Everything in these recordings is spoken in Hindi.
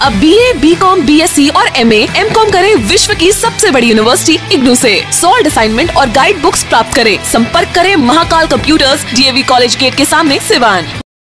अब BA, BCom, BSc और MA, MCom करें विश्व की सबसे बड़ी यूनिवर्सिटी इग्नू से। सॉल्ड असाइनमेंट और गाइड बुक्स प्राप्त करें। संपर्क करें Mahakal computers, DAV college gate के सामने, सिवान।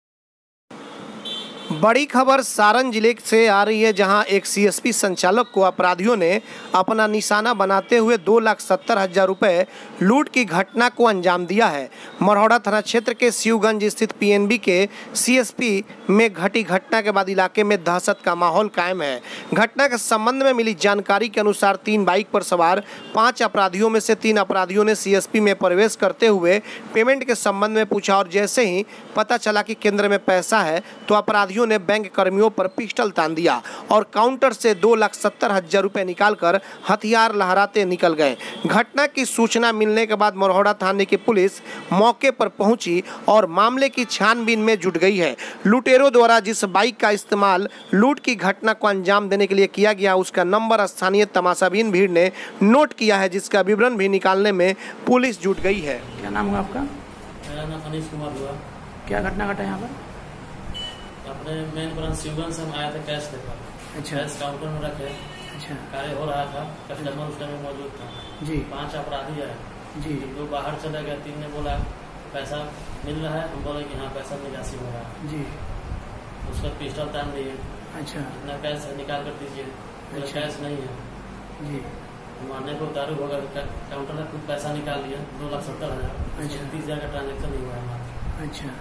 बड़ी खबर सारण जिले से आ रही है, जहां एक CSP संचालक को अपराधियों ने अपना निशाना बनाते हुए 2,70,000 रुपए लूट की घटना को अंजाम दिया है। मरौड़ा थाना क्षेत्र के शिवगंज स्थित PNB के CSP में घटी घटना के बाद इलाके में दहशत का माहौल कायम है। घटना के संबंध में मिली जानकारी के अनुसार 3 बाइक पर सवार 5 अपराधियों में से 3 अपराधियों ने CSP में प्रवेश करते हुए पेमेंट के संबंध में पूछा और जैसे ही पता चला कि केंद्र में पैसा है तो अपराधियों ने बैंक कर्मियों पर पिस्टल तान दिया और काउंटर से 2,70,000 रुपए निकालकर हथियार लहराते निकल गए। घटना की सूचना मिलने के बाद मरौड़ा थाने की पुलिस मौके पर पहुंची और मामले की छानबीन में जुट गई है। लुटेरों द्वारा जिस बाइक का इस्तेमाल लूट की घटना को अंजाम देने के लिए किया गया, उसका नंबर स्थानीय तमाशाबीन भीड़ ने नोट किया है, जिसका विवरण भी निकालने में पुलिस जुट गई है। क्या नाम हुआ आपका? मेरा नाम अनिश कुमार हुआ। क्या घटना घटा यहाँ पर? अपने मेन ब्रांच शिवगंज से हम आया था कैश लेकर। अच्छा। कैश काउंटर में रखे। अच्छा। कार्य हो रहा था, कस्टमर उस टाइम में मौजूद था जी। 5 अपराधी आए जी। 2 बाहर चले गए, 3 ने बोला पैसा मिल रहा है, हम बोले कि हाँ पैसा निकासी हो रहा है जी। उसका पिस्टल तान दिए। अच्छा। इतना कैश निकाल कर दीजिए। अच्छा। कैश नहीं है जी। मारने को उतारू होगा, काउंटर में कुछ पैसा निकाल लिया 2,70,000। अच्छा। 30,000 का ट्रांजेक्शन नहीं हुआ हमारा। अच्छा,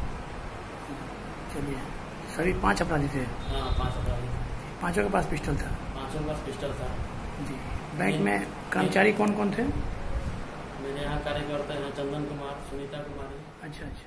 चलिए। सभी 5 अपराधी थे? हाँ 5 अपराधी। 5 के पास पिस्टल था? 5 के पास पिस्टल था जी। बैंक में कर्मचारी कौन कौन थे? मेरे यहाँ कार्य करते हैं चंदन कुमार, सुनीता कुमारी। अच्छा अच्छा।